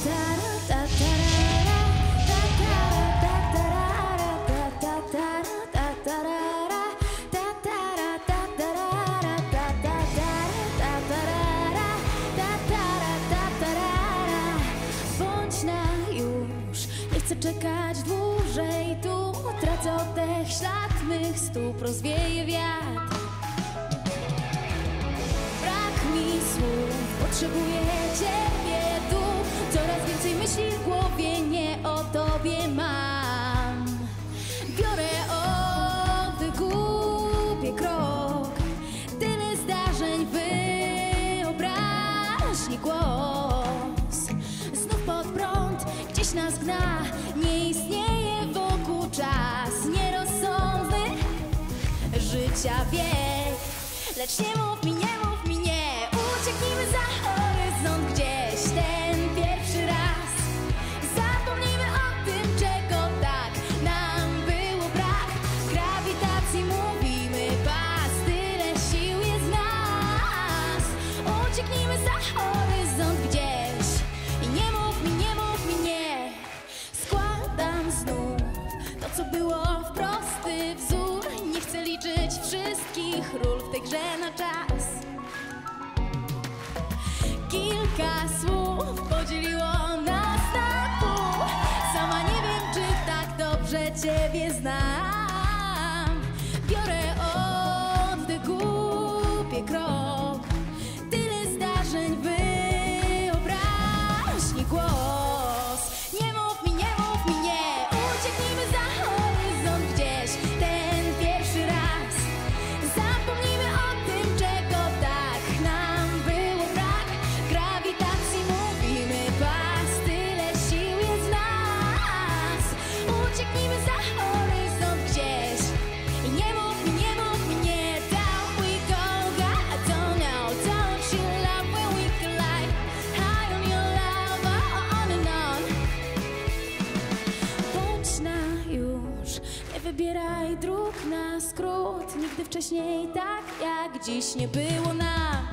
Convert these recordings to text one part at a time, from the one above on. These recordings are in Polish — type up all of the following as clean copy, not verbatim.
chcę czekać dłużej, tu tracę oddech, ślad mych stóp rozwieje wiatr. Brak mi słów, potrzebuję Ciebie tu. Coraz więcej myśli w głowie, nie o Tobie mam. Biorę oddech, gubię krok, tyle zdarzeń, wyobraźni głos. Znów pod prąd, gdzieś nas gna, nie istnieje wokół czas nierozsądny życia bieg. Lecz nie mów mi, nie mów mi, nie. Ucieknijmy za horyzont gdzieś ten pierwszy raz. Zapomnijmy o tym, czego tak nam było brak. Grawitacji mówimy pas, tyle sił jest w nas. Ucieknijmy za horyzont gdzieś i nie mów mi, nie mów mi, nie. Składam znów to, co było w prosty wzór. Nie chcę liczyć wszystkich ról w tej grze na czas. Kilka słów podzieliło nas na pół. Sama nie wiem, czy tak dobrze Ciebie znam. Biorę oddech, gubię krok, tyle zdarzeń, wyobraźni głos. Nie mów mi, nie mów mi, nie. Ucieknijmy za horyzont gdzieś ten pierwszy raz. Zapomnijmy o tym, czego tak nam było brak. Grawitacji mówimy pas, tyle sił jest w nas. Ucieknijmy za horyzont gdzieś i nie mów mi, nie mów mi, nie. Down we go, God, I don't know. Don't you love when we collide? High on your love, on and on. Bądź na już, nie wybieraj dróg na skrót. Nigdy wcześniej tak jak dziś nie było nam.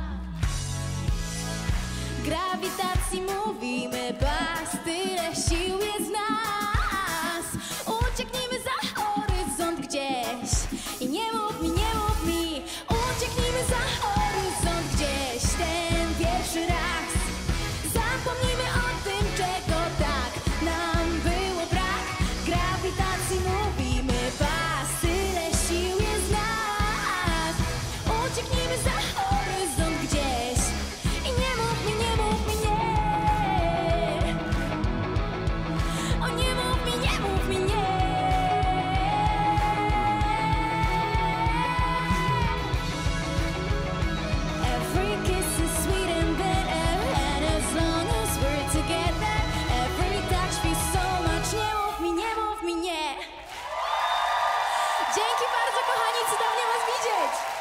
Grawitacji mówimy pas, tyle sił jest w nas. Ucieknijmy za horyzont gdzieś i nie mów mi, nie mów mi. Ucieknijmy za horyzont gdzieś ten pierwszy raz. Zapomnijmy o tym, czego tak nam było brak. Grawitacji mówimy pas, tyle sił jest w nas. Ucieknijmy za horyzont gdzieś i nie mów mi, nie mów mi, nie. O, nie mów mi, nie mów mi, nie. Every kiss is sweet and bitter, and as long as we're together, every touch feels so much. Nie mów mi, nie mów mi, nie. Dzięki bardzo, kochani, cudownie Was widzieć.